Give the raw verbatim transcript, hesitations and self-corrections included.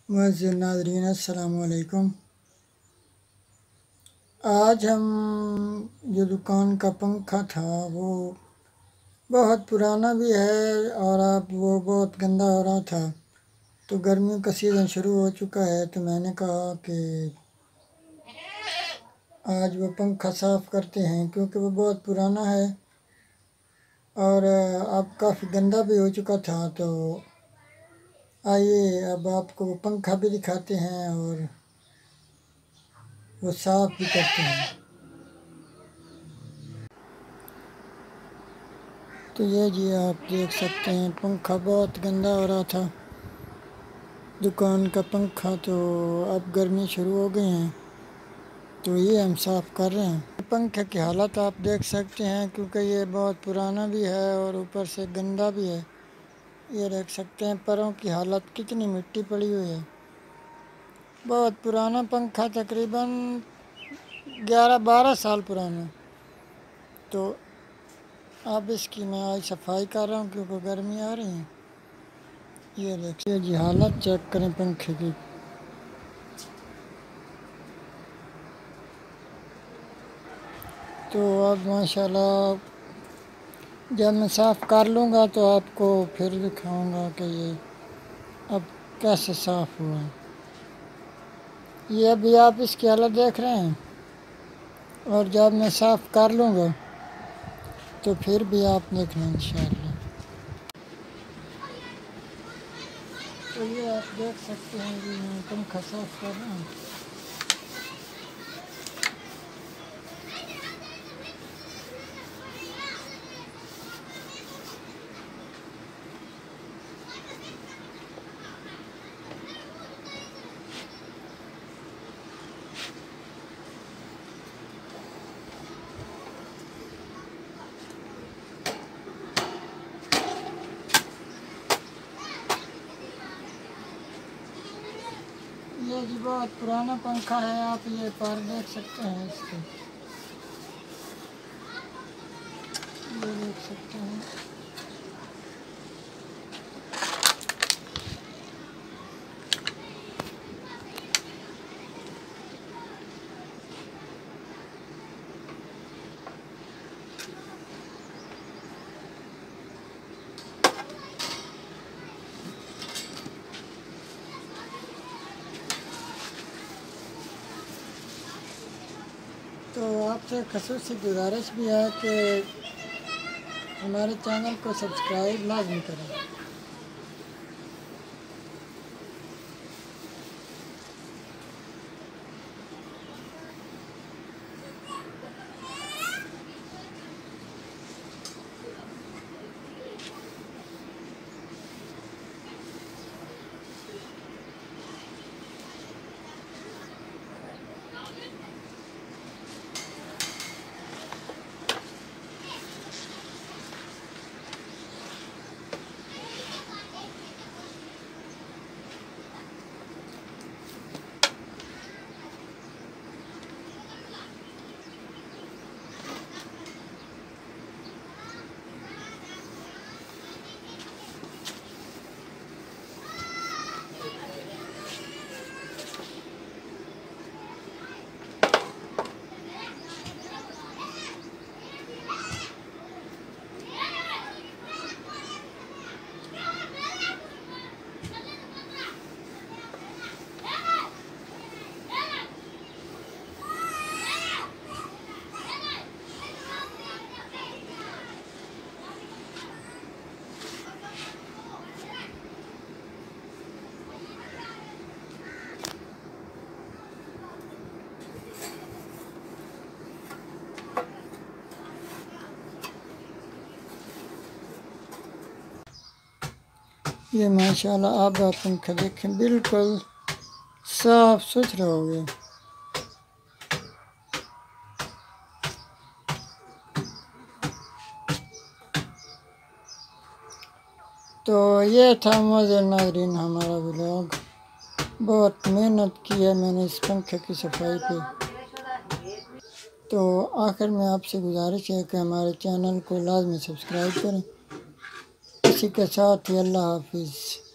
मुअज़्ज़िज़ नाज़रीन अस्सलामु अलैकुम। आज हम जो दुकान का पंखा था वो बहुत पुराना भी है और अब वो बहुत गंदा हो रहा था। तो गर्मियों का सीज़न शुरू हो चुका है तो मैंने कहा कि आज वो पंखा साफ़ करते हैं क्योंकि वो बहुत पुराना है और अब काफ़ी गंदा भी हो चुका था। तो आइए अब आपको वो पंखा भी दिखाते हैं और वो साफ़ भी करते हैं। तो ये जी आप देख सकते हैं पंखा बहुत गंदा हो रहा था दुकान का पंखा। तो अब गर्मी शुरू हो गई हैं तो ये हम साफ़ कर रहे हैं। पंखे की हालत आप देख सकते हैं क्योंकि ये बहुत पुराना भी है और ऊपर से गंदा भी है। ये देख सकते हैं परों की हालत कितनी मिट्टी पड़ी हुई है। बहुत पुराना पंखा, तकरीबन ग्यारह बारह साल पुराना। तो अब इसकी मैं आज सफाई कर रहा हूँ क्योंकि गर्मी आ रही है। ये देखिए जी हालत चेक करें पंखे की। तो अब माशाल्लाह जब मैं साफ़ कर लूँगा तो आपको फिर दिखाऊँगा कि ये अब कैसे साफ़ हुआ है। ये अभी आप इसकी हालत देख रहे हैं और जब मैं साफ़ कर लूँगा तो फिर भी आप देखना इंशाअल्लाह। तो ये आप देख सकते हैं कि मैं पंखा साफ़ कर रहा हूँ। ये जी बहुत पुराना पंखा है, आप ये पर देख सकते हैं इसके, ये देख सकते हैं। तो आपसे ख़ुसूसी गुजारिश भी है कि हमारे चैनल को सब्सक्राइब लाज़मी करें। ये माशाल्लाह अब आप पंखा देखें बिल्कुल साफ सुथरा हो गया। तो ये था मुअज़्ज़िज़ नाज़रीन हमारा व्लॉग। बहुत मेहनत की है मैंने इस पंखे की सफाई पे। तो आखिर में आपसे गुजारिश है कि हमारे चैनल को लाज़मी सब्सक्राइब करें। इसी के साथ ही अल्लाह हाफिज़।